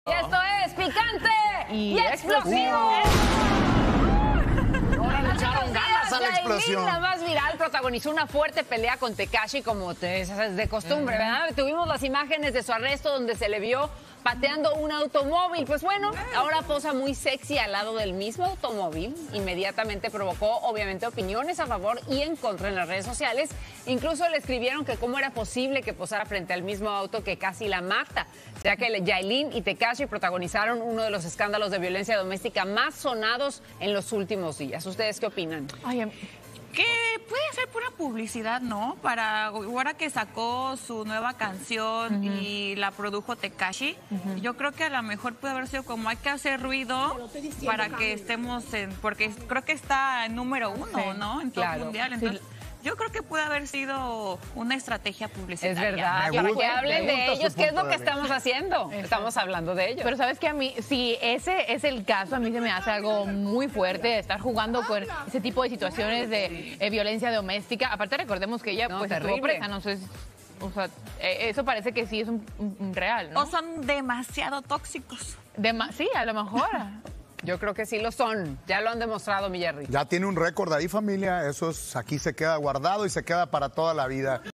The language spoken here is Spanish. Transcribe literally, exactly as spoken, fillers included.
Y esto es picante y, y explosivo. Ahora le echaron ganas a la explosión. La más viral protagonizó una fuerte pelea con Tekashi, como te, es de costumbre, ¿verdad? Tuvimos las imágenes de su arresto donde se le vio pateando un automóvil. Pues bueno, ahora posa muy sexy al lado del mismo automóvil. Inmediatamente provocó, obviamente, opiniones a favor y en contra en las redes sociales. Incluso le escribieron que cómo era posible que posara frente al mismo auto que casi la mata, ya que Yailin y Tekashi protagonizaron uno de los escándalos de violencia doméstica más sonados en los últimos días. ¿Ustedes qué opinan? Ay, que puede ser pura publicidad, ¿no? Para ahora que sacó su nueva canción uh-huh. y la produjo Tekashi, uh-huh. yo creo que a lo mejor puede haber sido como hay que hacer ruido para que estemos en, porque creo que está en número uno, sí, ¿no? En todo claro. el mundial, entonces... Sí. Yo creo que puede haber sido una estrategia publicitaria. Es verdad, para que hablen de ellos, ¿qué es lo que estamos haciendo? Estamos hablando de ellos. Pero sabes que a mí, si ese es el caso, a mí se me hace algo muy fuerte de estar jugando con ese tipo de situaciones de eh, violencia doméstica. Aparte, recordemos que ella no, pues terrible. estuvo presa, no sé, o sea, eh, eso parece que sí es un, un, un real, ¿no? O son demasiado tóxicos. Dema sí, a lo mejor. Yo creo que sí lo son. Ya lo han demostrado, mi Jerry. Ya tiene un récord ahí, familia. Eso es, aquí se queda guardado y se queda para toda la vida.